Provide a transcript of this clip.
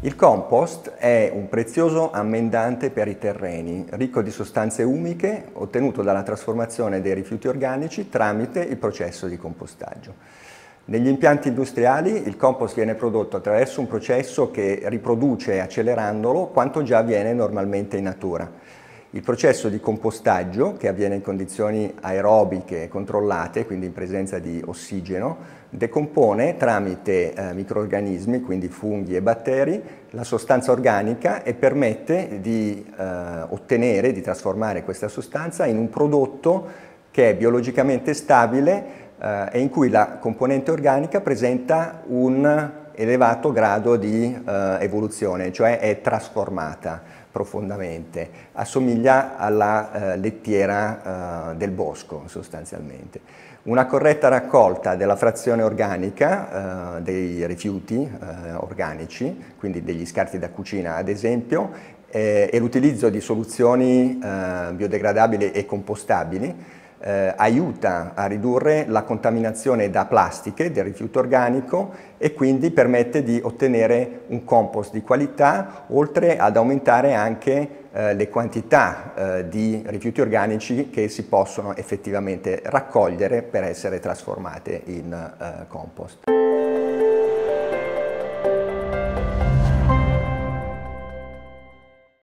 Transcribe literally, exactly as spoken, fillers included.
Il compost è un prezioso ammendante per i terreni, ricco di sostanze umiche, ottenuto dalla trasformazione dei rifiuti organici tramite il processo di compostaggio. Negli impianti industriali il compost viene prodotto attraverso un processo che riproduce, accelerandolo, quanto già avviene normalmente in natura. Il processo di compostaggio, che avviene in condizioni aerobiche controllate, quindi in presenza di ossigeno, decompone tramite eh, microrganismi, quindi funghi e batteri, la sostanza organica e permette di eh, ottenere, di trasformare questa sostanza in un prodotto che è biologicamente stabile eh, e in cui la componente organica presenta un elevato grado di eh, evoluzione, cioè è trasformata profondamente, assomiglia alla eh, lettiera eh, del bosco sostanzialmente. Una corretta raccolta della frazione organica eh, dei rifiuti eh, organici, quindi degli scarti da cucina ad esempio, eh, e l'utilizzo di soluzioni eh, biodegradabili e compostabili Eh, aiuta a ridurre la contaminazione da plastiche del rifiuto organico e quindi permette di ottenere un compost di qualità, oltre ad aumentare anche eh, le quantità eh, di rifiuti organici che si possono effettivamente raccogliere per essere trasformate in eh, compost.